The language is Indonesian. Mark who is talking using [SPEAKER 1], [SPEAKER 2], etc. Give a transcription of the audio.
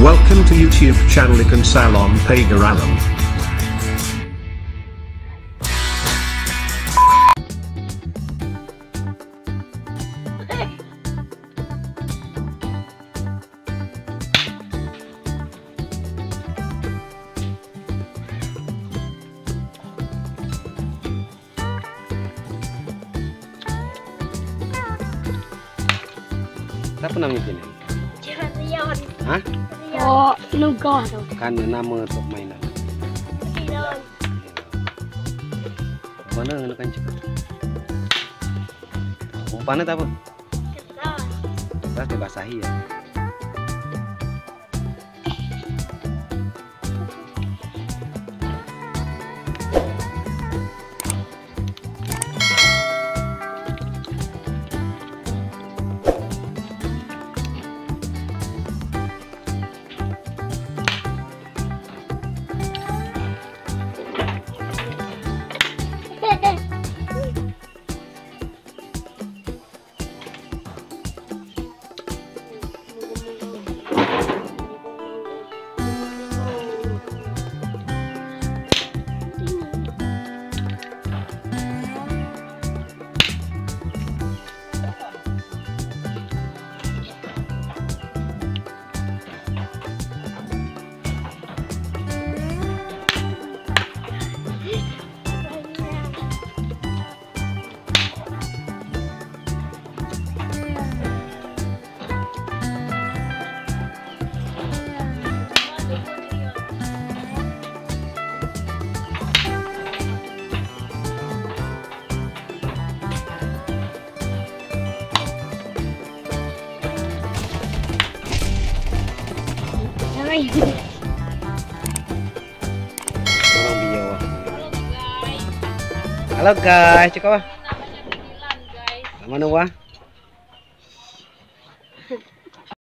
[SPEAKER 1] Welcome to YouTube channel Ikan Salon Pagaralam.
[SPEAKER 2] Apa namanya ini?
[SPEAKER 3] Rion.
[SPEAKER 2] Hah?
[SPEAKER 3] Oh, nuga tuh.
[SPEAKER 2] Kan nama untuk mainan.
[SPEAKER 3] Bedilan.
[SPEAKER 2] Mana nak kan cakap? Umpannya apa?
[SPEAKER 3] Keras.
[SPEAKER 2] Kita dibasahi ya. Orang biawa. Halo guys, cakap apa?
[SPEAKER 3] Namanya Bedilan, guys.
[SPEAKER 2] Mana wah?